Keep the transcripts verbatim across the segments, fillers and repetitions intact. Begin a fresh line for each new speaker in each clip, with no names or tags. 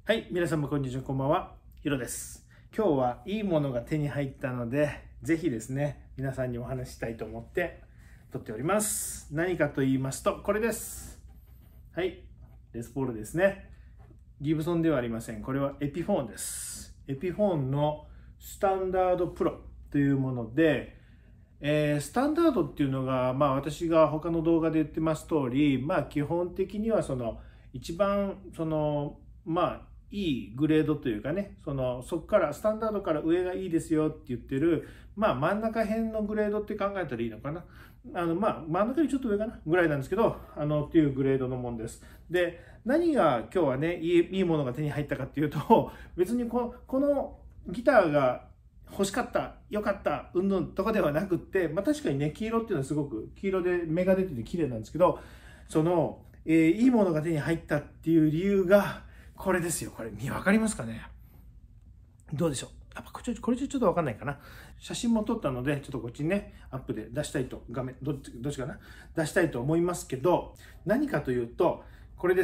はい、皆様こんにちは、こんばんは。ヒロです。今日はいいものが手に入ったので、ぜひですね、皆さんにお話ししたいと思って撮っております。何かと言いますと、これです。はい、レスポールですね。ギブソンではありません。これはエピフォンです。エピフォンのスタンダードプロというもので、えー、スタンダードっていうのが、まあ私が他の動画で言ってます通り、まあ基本的にはその一番そのまあいいグレードというかね、そのそこからスタンダードから上がいいですよって言ってる、まあ真ん中辺のグレードって考えたらいいのかな。あのまあ真ん中よりちょっと上かなぐらいなんですけど、あのっていうグレードのもんです。で、何が今日はね、いい、いいものが手に入ったかっていうと、別にここのギターが欲しかった、良かった、うんぬんとかではなくって、まあ確かにね、黄色っていうのはすごく、黄色で芽が出てて綺麗なんですけど、その、えー、いいものが手に入ったっていう理由が、これですよ。これ、わかりますかね？どうでしょう？やっぱこれ、これちょっとわかんないかな。写真も撮ったので、ちょっとこっちにね、アップで出したいと、画面、どっち、どっちかな？出したいと思いますけど、何かというと、これです。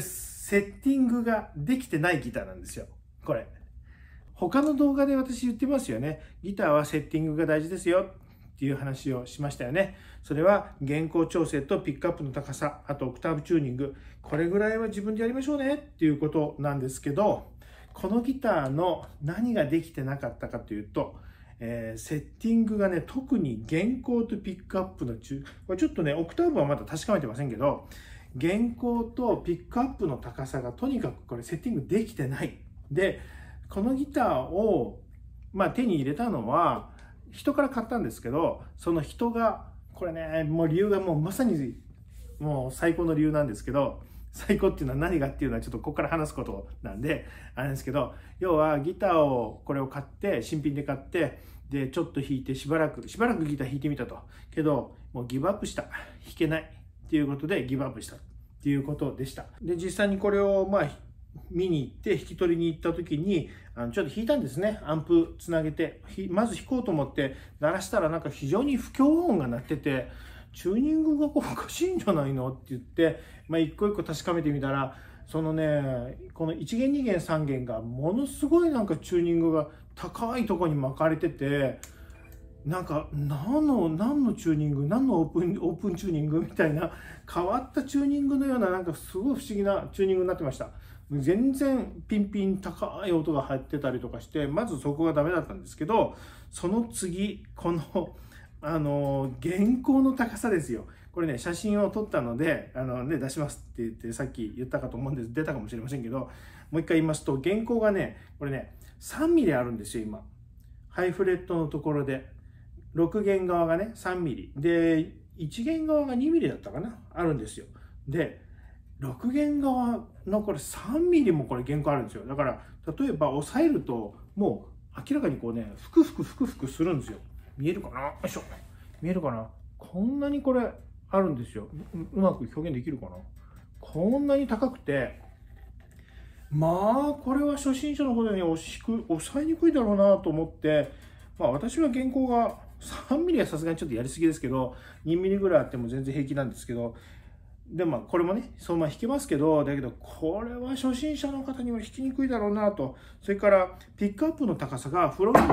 セッティングができてないギターなんですよ。これ。他の動画で私言ってますよね。ギターはセッティングが大事ですよっていう話をしましたよね。それは弦高調整とピックアップの高さ、あとオクターブチューニング。これぐらいは自分でやりましょうねっていうことなんですけど、このギターの何ができてなかったかというと、えー、セッティングがね、特に弦高とピックアップの中、これちょっとね、オクターブはまだ確かめてませんけど、弦高とピックアップの高さがとにかくこれセッティングできてない。で、このギターを、まあ、手に入れたのは人から買ったんですけど、その人がこれね、もう理由がもうまさにもう最高の理由なんですけど、最高っていうのは何がっていうのはちょっとここから話すことなんであれですけど、要はギターをこれを買って新品で買ってでちょっと弾いてしばらくしばらくギター弾いてみたと、けどもうギブアップした、弾けないっていうことでギブアップしたっていうことでした。で実際にこれをまあ見に行って引き取りに行った時にあのちょっと弾いたんですね。アンプつなげてまず弾こうと思って鳴らしたらなんか非常に不協和音が鳴ってて、チューニングがおかしいんじゃないのって言って、まあ、一個一個確かめてみたら、そのねこのいち弦に弦さん弦がものすごいなんかチューニングが高いところに巻かれてて、なんか何の何のチューニング、何のオープンオープンチューニングみたいな変わったチューニングのような、なんかすごい不思議なチューニングになってました。全然ピンピン高い音が入ってたりとかして、まずそこがダメだったんですけど、その次このあの弦高の高さですよ。これね、写真を撮ったのであの、ね、出しますって言ってさっき言ったかと思うんです、出たかもしれませんけど、もう一回言いますと、弦高がねこれねさんミリあるんですよ。今ハイフレットのところでろく弦側がねさんミリでいち弦側がにミリだったかな、あるんですよ。でろく弦側のこれさんミリもこれ弦高あるんですよ。だから例えば押さえるともう明らかにこうねふくふくふくふくするんですよ。見えるかな、よいしょ、見えるかな、こんなにこれあるんですよ。 う, うまく表現できるかな。こんなに高くて、まあこれは初心者の方に押しく押さえにくいだろうなと思って、まあ私は弦高がさんミリはさすがにちょっとやりすぎですけど、にミリぐらいあっても全然平気なんですけど、でまあこれもねそのまま弾けますけど、だけどこれは初心者の方には弾きにくいだろうなと。それからピックアップの高さがフロント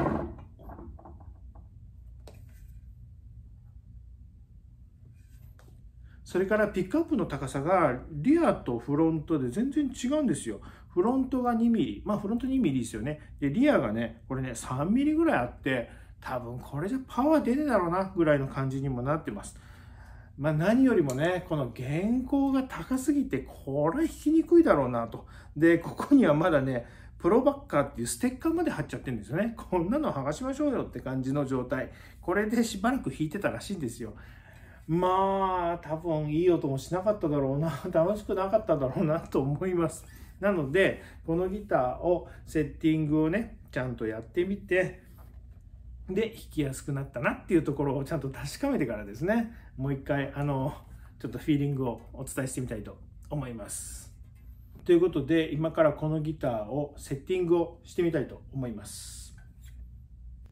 それからピックアップの高さがリアとフロントで全然違うんですよ。フロントがにミリ、まあフロントにミリですよね。でリアがねこれねさんミリぐらいあって、多分これじゃパワー出ねえだろうなぐらいの感じにもなってます。まあ何よりもねこの弦高が高すぎてこれ弾きにくいだろうなと。でここにはまだねプロバッカーっていうステッカーまで貼っちゃってるんですよね。こんなの剥がしましょうよって感じの状態。これでしばらく弾いてたらしいんですよ。まあ多分いい音もしなかっただろうな、楽しくなかっただろうなと思います。なのでこのギターをセッティングをねちゃんとやってみて、で弾きやすくなったなっていうところをちゃんと確かめてからですね、もう一回あのちょっとフィーリングをお伝えしてみたいと思います。ということで今からこのギターをセッティングをしてみたいと思います。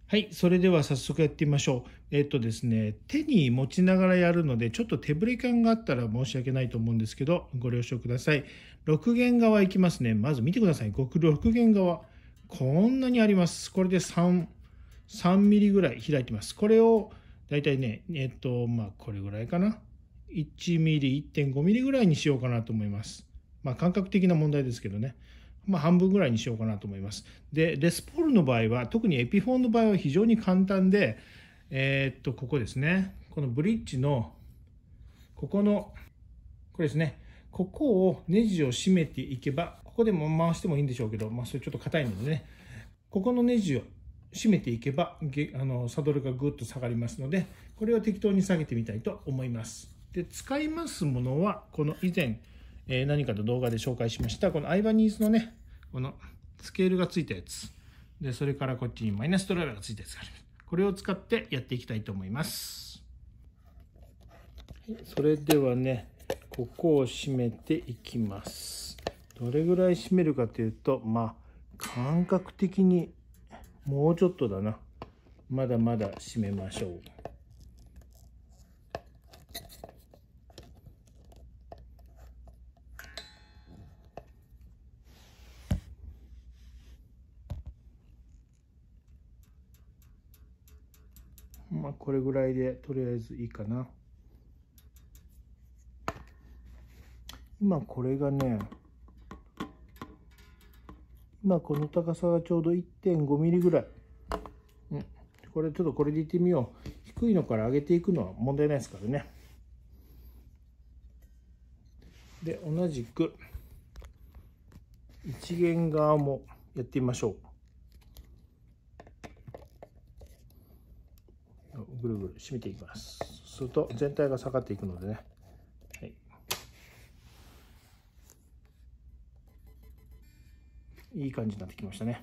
はい、それでは早速やってみましょう。えっとですね、手に持ちながらやるので、ちょっと手ぶれ感があったら申し訳ないと思うんですけど、ご了承ください。ろく弦側いきますね。まず見てください。ろく弦側。こんなにあります。これで3、さんミリぐらい開いてます。これをだいたいね、えっと、まあ、これぐらいかな。いちミリ、いってんごミリぐらいにしようかなと思います。まあ、感覚的な問題ですけどね。まあ、半分ぐらいにしようかなと思います。で、レスポールの場合は、特にエピフォンの場合は非常に簡単で、えー、っと、ここですね。このブリッジの、ここの、これですね。ここをネジを締めていけば、ここでも回してもいいんでしょうけど、まあ、それちょっと硬いのでね、ここのネジを締めていけば、あのサドルがぐっと下がりますので、これを適当に下げてみたいと思います。で、使いますものは、この以前、えー、何かの動画で紹介しました、このアイバニーズのね、このスケールがついたやつ。で、それからこっちにマイナスドライバーがついたやつがあります。これを使ってやっていきたいと思います。それではね、ここを締めていきます。どれぐらい締めるかというと、まあ、感覚的にもうちょっとだな。まだまだ締めましょう。まあ、これぐらいでとりあえずいいかな。今これがね、今この高さがちょうど いってんごミリぐらい。うん、これちょっとこれでいってみよう。低いのから上げていくのは問題ないですからね。で、同じくいち弦側もやってみましょう。ぐるぐる締めていきます。そうすると全体が下がっていくのでね。はい、いい感じになってきましたね。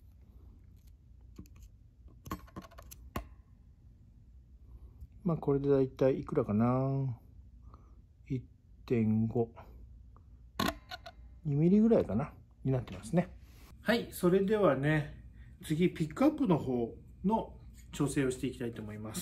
まあこれでだいたいいくらかな。いってんご、にミリぐらいかなになってますね。はい、それではね、次ピックアップの方の調整をしていきたいと思います。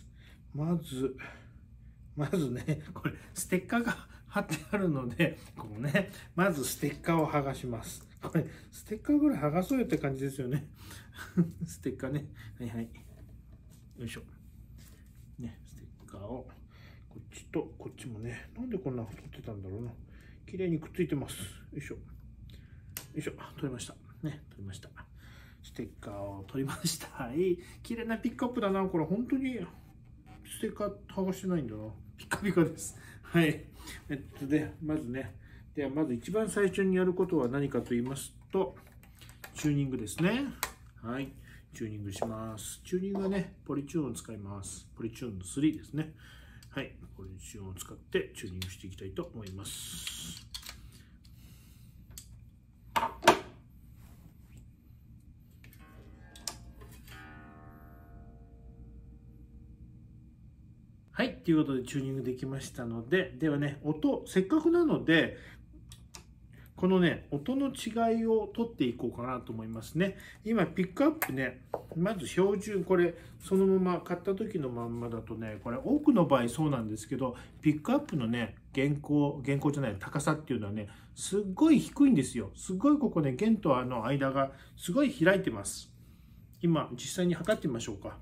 まず、まずね、これステッカーが貼ってあるので、このね、まずステッカーを剥がします。これ、ステッカーぐらい剥がそうよって感じですよね。ステッカーね。はいはい。よいしょ。ね、ステッカーを、こっちとこっちもね、なんでこんな太ってたんだろうな。綺麗にくっついてます。よいしょ。よいしょ。取れました。ね、取りました。ステッカーを取りました。はい。綺麗なピックアップだな。これ本当にステッカー剥がしてないんだな。ピカピカです。はい。えっとで、まずね、ではまず一番最初にやることは何かと言いますと、チューニングですね。はい。チューニングします。チューニングはね、ポリチューンを使います。ポリチューンのスリーですね。はい。ポリチューンを使ってチューニングしていきたいと思います。はい。ということで、チューニングできましたので、ではね、音、せっかくなので、このね、音の違いを取っていこうかなと思いますね。今、ピックアップね、まず標準、これ、そのまま買った時のまんまだとね、これ、多くの場合そうなんですけど、ピックアップのね、弦高、弦高じゃない、高さっていうのはね、すっごい低いんですよ。すっごいここね、弦とあの間がすごい開いてます。今、実際に測ってみましょうか。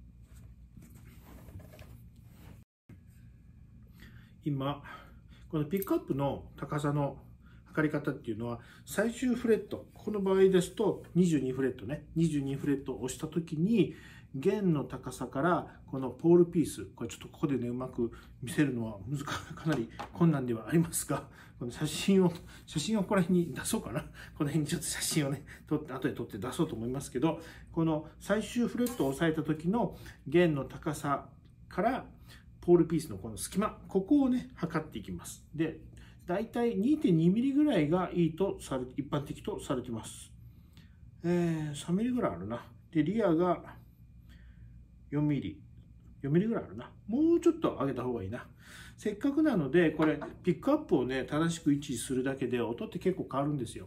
今、このピックアップの高さの測り方っていうのは、最終フレット、この場合ですとにじゅうにフレットね、にじゅうにフレットを押したときに、弦の高さからこのポールピース、これちょっとここでね、うまく見せるのは難かなり困難ではありますが、この写真を、写真をこの辺に出そうかな。この辺にちょっと写真をね、撮って、後で撮って出そうと思いますけど、この最終フレットを押さえた時の弦の高さから、ポールピースのこの隙間、ここをね、測っていきます。で、だいたい にてんにミリぐらいがいいとされ、一般的とされてます。えー、さんミリぐらいあるな。で、リアがよんミリ。よんミリぐらいあるな。もうちょっと上げた方がいいな。せっかくなので、これ、ピックアップをね、正しく位置するだけで、音って結構変わるんですよ。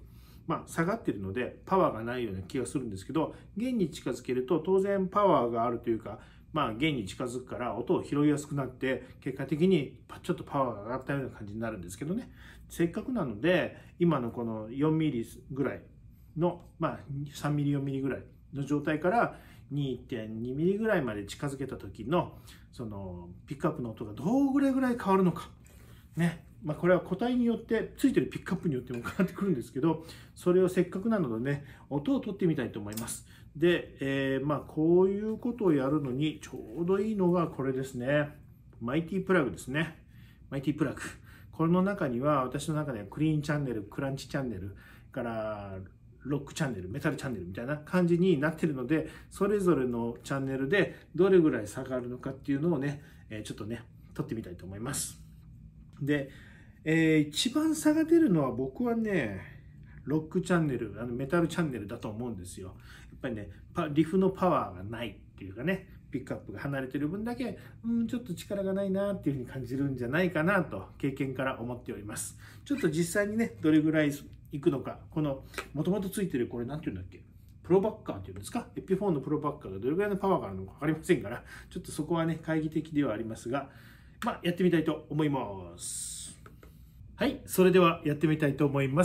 まあ、下がってるのでパワーがないような気がするんですけど、弦に近づけると当然パワーがあるというか、まあ、弦に近づくから音を拾いやすくなって、結果的にちょっとパワーが上がったような感じになるんですけどね。せっかくなので今のこのよんミリぐらいの、まあ、さんミリよんミリぐらいの状態から にてんにミリぐらいまで近づけた時のそのピックアップの音がどうぐらいぐらい変わるのかね。まあ、これは個体によってついてるピックアップによっても変わってくるんですけど、それをせっかくなのでね、音を取ってみたいと思います。で、えー、まあこういうことをやるのにちょうどいいのがこれですね。マイティプラグですね。マイティプラグ。この中には私の中ではクリーンチャンネル、クランチチャンネルからロックチャンネル、メタルチャンネルみたいな感じになっているので、それぞれのチャンネルでどれぐらい差があるのかっていうのをね、ちょっとね、取ってみたいと思います。で、えー、一番差が出るのは僕はね、ロックチャンネル、あのメタルチャンネルだと思うんですよ。やっぱりね、リフのパワーがないっていうかね、ピックアップが離れてる分だけ、うん、ちょっと力がないなっていうふうに感じるんじゃないかなと経験から思っております。ちょっと実際にね、どれぐらいいくのか、このもともとついてるこれなんていうんだっけ、プロバッカーっていうんですか、エピフォンのプロバッカーがどれぐらいのパワーがあるのか分かりませんから、ちょっとそこはね、懐疑的ではありますが、まあ、やってみたいと思います。はい、それではやってみたいと思います。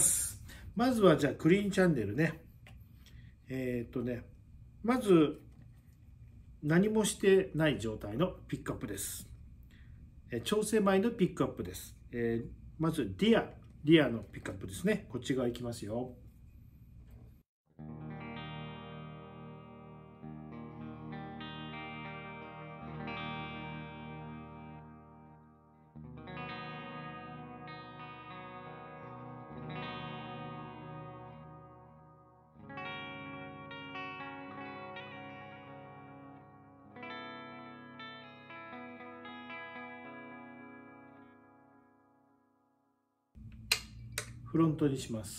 まずはじゃあクリーンチャンネルね。えー、っとね、まず何もしてない状態のピックアップです。調整前のピックアップです。えー、まずディア、ディアのピックアップですね。こっち側行きますよ。フロントにします。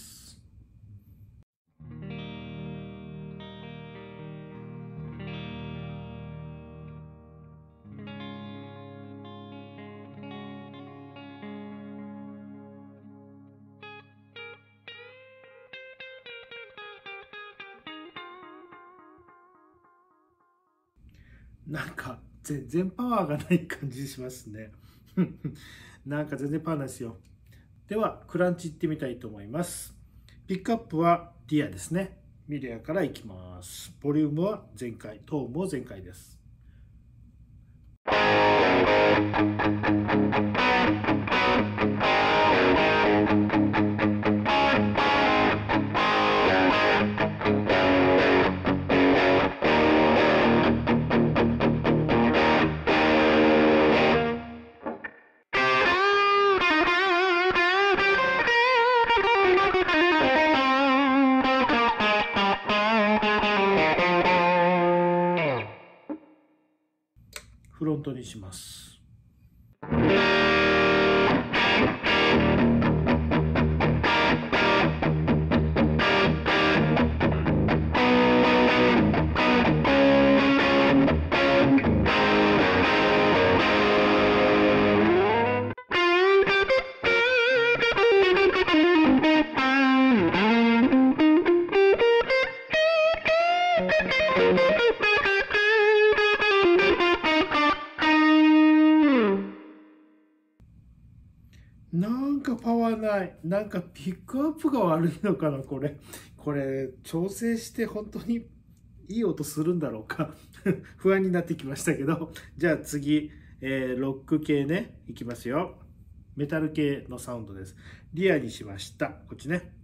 なんか全然パワーがない感じしますね。なんか全然パワーないですよ。では、クランチいってみたいと思います。ピックアップはディアですね。ミディアからいきます。ボリュームは全開、トーンも全開です。フロントにします。なんかパワーない。なんかピックアップが悪いのかな、これ。これ、調整して本当にいい音するんだろうか。不安になってきましたけど。じゃあ次、えー、ロック系ね、いきますよ。メタル系のサウンドです。リアにしました。こっちね。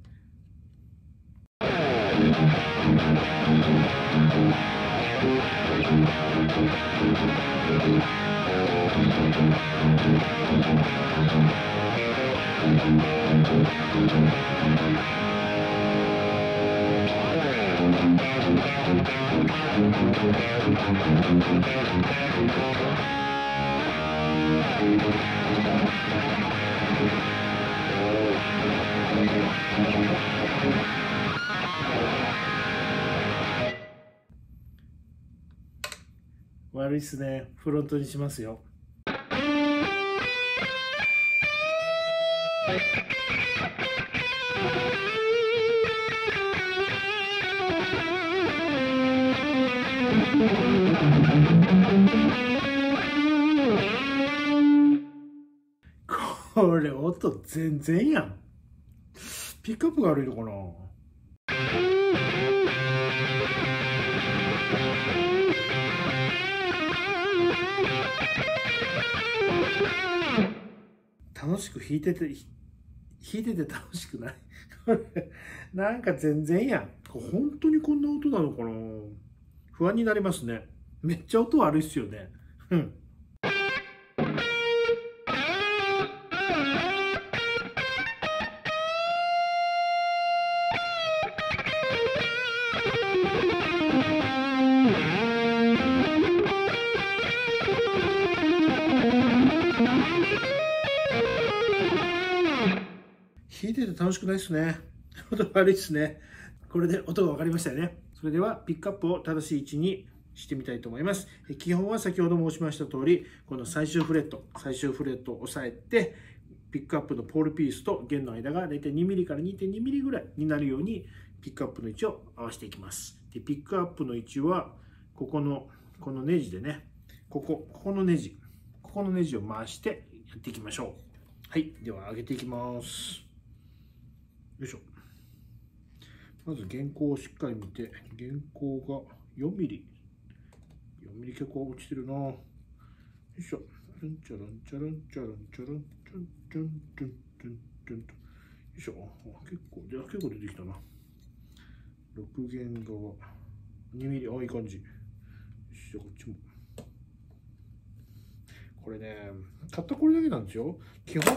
悪いっすね。フロントにしますよ。 これ音全然やん。ピックアップが悪いのかな。楽しく弾いてて弾いてて楽しくない。これなんか全然やん。本当にこんな音なのかな。不安になりますね。めっちゃ音悪いっすよね。うん。弾いてて楽しくないですね。音悪いですね。これで音が分かりましたよね。それではピックアップを正しい位置にしてみたいと思います。基本は先ほど申しました通り、この最終フレット、最終フレットを押さえて、ピックアップのポールピースと弦の間がだいたいにミリから にてんにミリぐらいになるようにピックアップの位置を合わせていきます。で、ピックアップの位置は、ここの、このネジでね、ここ、ここのネジ、ここのネジを回してやっていきましょう。はい、では上げていきます。よいしょ。まず原稿をしっかり見て、原稿がよんミリ。よんミリ結構落ちてるな。よいしょ。チャンチャランチャランチャランチャランチャンチャンチャンチャンチャンと。よいしょ。結構、で結構出てきたな。ろく弦側。にミリ。あ、いい感じ。よし、じゃあこっちも。これね、たったこれだけなんですよ。基本、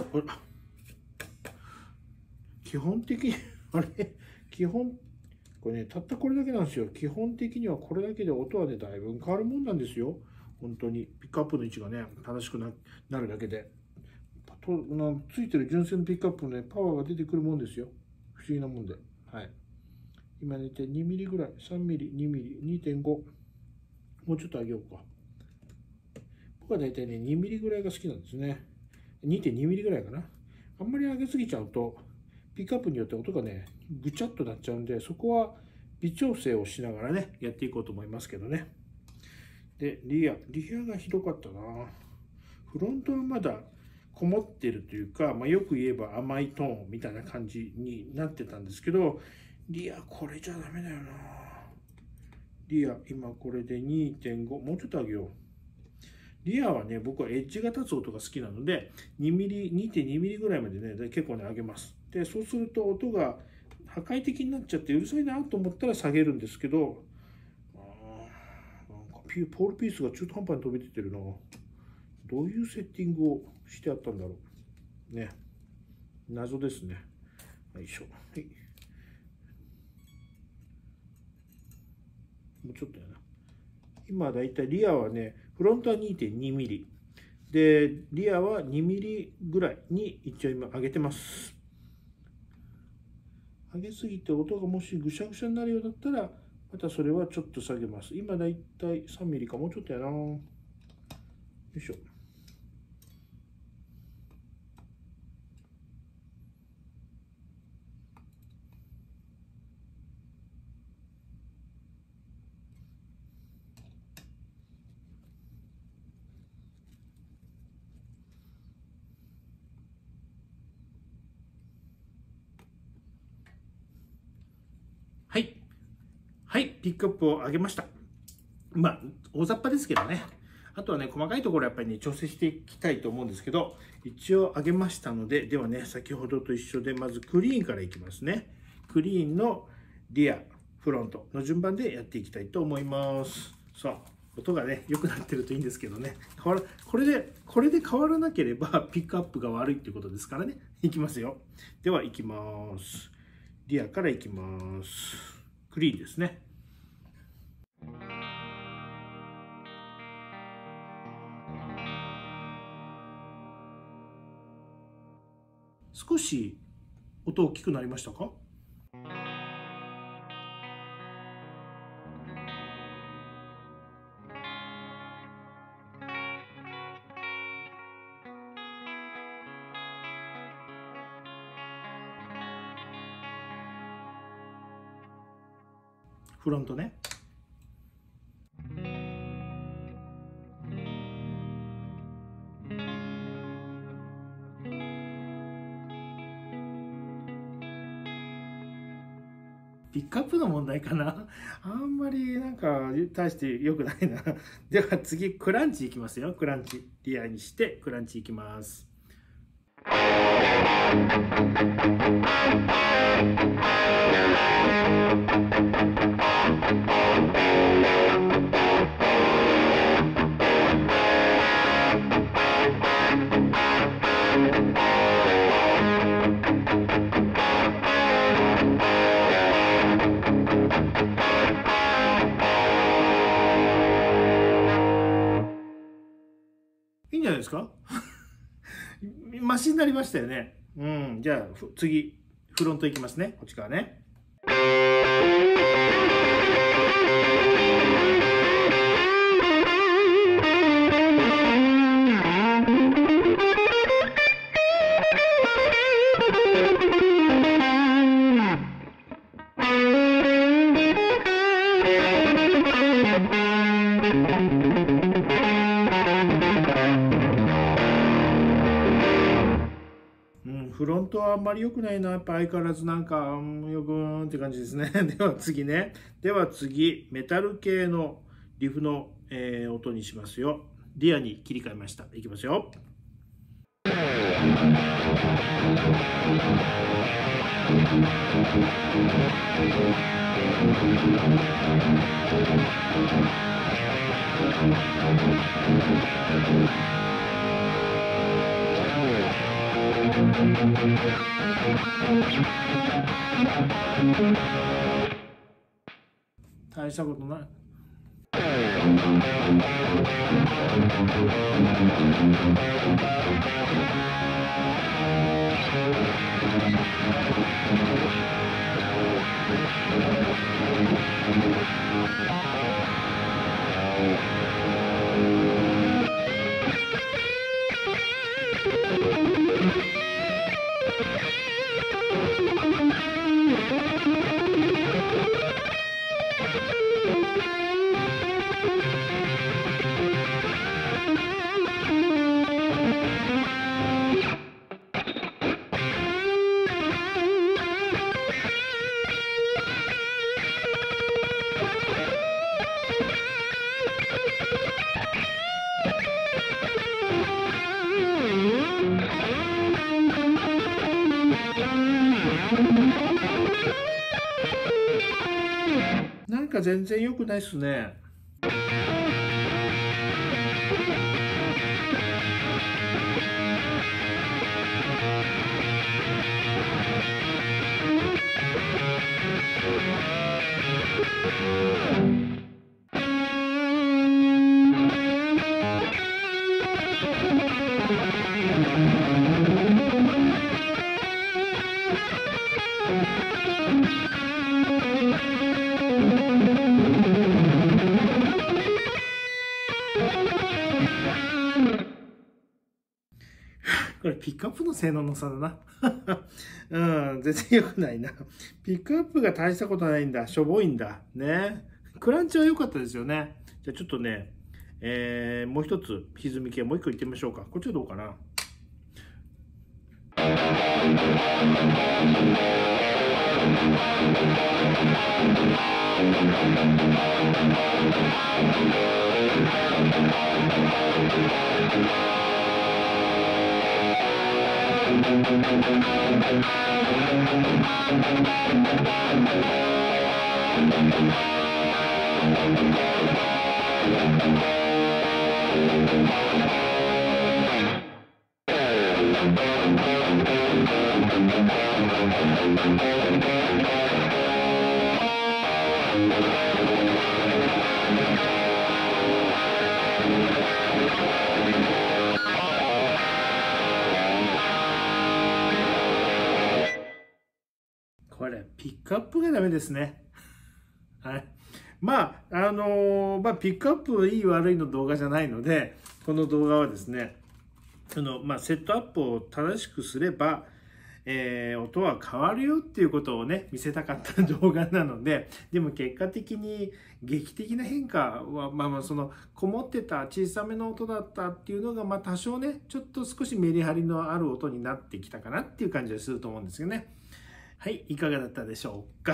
基本的に、あれ基本、これね、たったこれだけなんですよ。基本的にはこれだけで音はね、だいぶ変わるもんなんですよ。本当に。ピックアップの位置がね、正しく な, なるだけで。となついてる純正のピックアップのね、パワーが出てくるもんですよ。不思議なもんで。はい。今大体にミリぐらい、さんミリ、にミリ、にてんご。もうちょっと上げようか。僕は大体ね、にミリぐらいが好きなんですね。にてんにミリぐらいかな。あんまり上げすぎちゃうと、ピックアップによって音がね、ぐちゃっとなっちゃうんで、そこは微調整をしながらね、やっていこうと思いますけどね。で、リア。リアがひどかったな。フロントはまだこもってるというか、まあ、よく言えば甘いトーンみたいな感じになってたんですけど、リアこれじゃダメだよな。リア、今これで にてんご、もうちょっと上げよう。リアはね、僕はエッジが立つ音が好きなので、にミリ、にてんにミリぐらいまでね、結構ね、上げます。で、そうすると音が破壊的になっちゃってうるさいなと思ったら下げるんですけど、あなんかポールピースが中途半端に飛び出てるな。どういうセッティングをしてあったんだろう。ね。謎ですね。よいしょ。はい。もうちょっとやな。今だいたいリアはね、フロントは にてんにミリ。で、リアはにミリぐらいに一応今上げてます。上げすぎて音がもしぐしゃぐしゃになるようだったら、またそれはちょっと下げます。今だいたいさんミリか、もうちょっとやな。よいしょ。はい。はい、ピックアップを上げました。まあ、大雑把ですけどね。あとはね、細かいところやっぱりね、調整していきたいと思うんですけど、一応上げましたので、ではね、先ほどと一緒で、まずクリーンからいきますね。クリーンのリア、フロントの順番でやっていきたいと思います。さあ、音がね、良くなってるといいんですけどね。変わら、これで、これで変わらなければ、ピックアップが悪いっていうことですからね。いきますよ。では、いきます。リアからいきます。クリーンですね。少し音大きくなりましたか？フロントね。 クアップの問題かな。あんまりなんか大して良くないな。では次、クランチいきますよ。クランチ。リアにしてクランチいきます。いいんじゃないですか。マシになりましたよね。うん。じゃあ、次、フロントいきますね。こっちからね。フロントはあんまり良くないな。やっぱ相変わらずなんか、うん、よくーんって感じですね。では次ね。では次、メタル系のリフの、えー、音にしますよ。リアに切り替えました。いきますよ。大したことない。なんか全然良くないっすね。これピックアップの性能の差だな。うん、全然良くないな。ピックアップが大したことないんだ。しょぼいんだ。ね。クランチは良かったですよね。じゃあちょっとね、えー、もう一つ、歪み系もう一個いってみましょうか。こっちはどうかな。これピックアップがダメですね。はい。まあ、あのー、まあ、ピックアップいい悪いの動画じゃないので、この動画はですね、あの、まあ、セットアップを正しくすれば、えー、音は変わるよっていうことをね、見せたかった動画なので、でも結果的に劇的な変化は、まあまあその、こもってた小さめの音だったっていうのが、まあ多少ね、ちょっと少しメリハリのある音になってきたかなっていう感じがすると思うんですよね。はい、いかがだったでしょうか。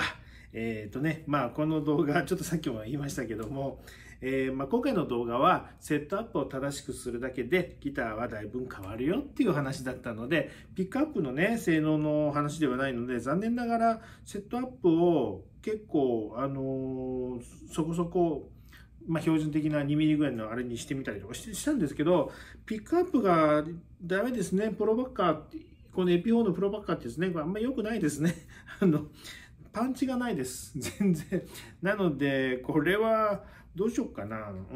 えっとね、まあこの動画、ちょっとさっきも言いましたけども、えーまあ、今回の動画はセットアップを正しくするだけでギターはだいぶ変わるよっていう話だったので、ピックアップのね、性能の話ではないので、残念ながらセットアップを結構、あのー、そこそこ、まあ、標準的なにミリぐらいのあれにしてみたりとかしてしたんですけど、ピックアップがダメですね。プロバッカーって、このエピフォーのプロバッカーってですね、これあんまり良くないですね。あの、パンチがないです。全然。なので、これはどうしようかな。うん。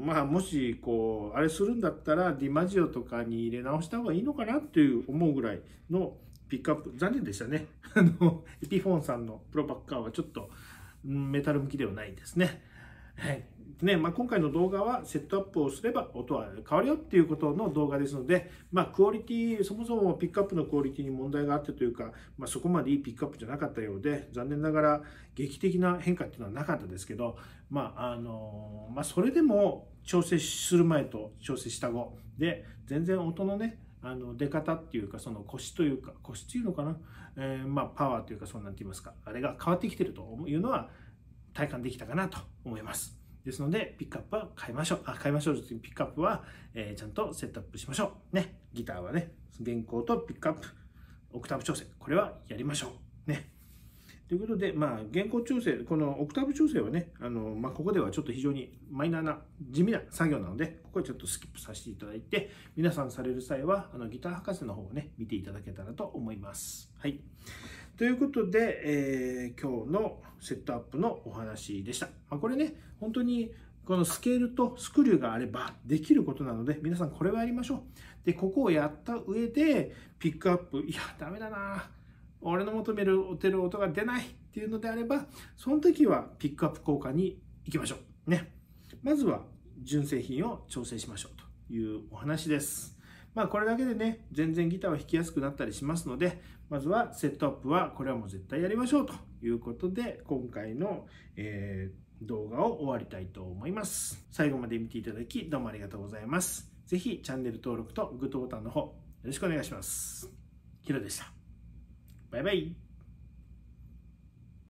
まあ、もし、こう、あれするんだったら、ディマジオとかに入れ直した方がいいのかなっていう思うぐらいのピックアップ。残念でしたね。あの、エピフォンさんのプロバッカーはちょっと、メタル向きではないですね。はい。ね、まあ、今回の動画はセットアップをすれば音は変わるよっていうことの動画ですので、まあ、クオリティ、そもそもピックアップのクオリティに問題があってというか、まあ、そこまでいいピックアップじゃなかったようで、残念ながら劇的な変化っていうのはなかったですけど、まあ、あの、まあ、それでも調整する前と調整した後で、全然音のね、あの出方っていうか、その腰というか、腰っていうのかな、えー、まあ、パワーというか、そんなんて言いますか、あれが変わってきてるというのは体感できたかなと思います。ですので、ピックアップは変えましょう。あ、変えましょうというピックアップは、えー、ちゃんとセットアップしましょう。ね。ギターはね、原稿とピックアップ、オクターブ調整、これはやりましょう。ね。ということで、まあ、原稿調整、このオクターブ調整はね、あの、まあ、ここではちょっと非常にマイナーな、地味な作業なので、ここはちょっとスキップさせていただいて、皆さんされる際は、あの、ギター博士の方をね、見ていただけたらと思います。はい。ということで、えー、今日のセットアップのお話でした。まあ、これね、本当にこのスケールとスクリューがあればできることなので、皆さんこれはやりましょう。で、ここをやった上で、ピックアップ、いや、ダメだな。俺の求める音が出ないっていうのであれば、その時はピックアップ効果に行きましょう。ね。まずは純正品を調整しましょうというお話です。まあこれだけでね、全然ギターは弾きやすくなったりしますので、まずはセットアップはこれはもう絶対やりましょうということで、今回の、えー、動画を終わりたいと思います。最後まで見ていただきどうもありがとうございます。ぜひチャンネル登録とグッドボタンの方よろしくお願いします。ヒロでした。バイバイ。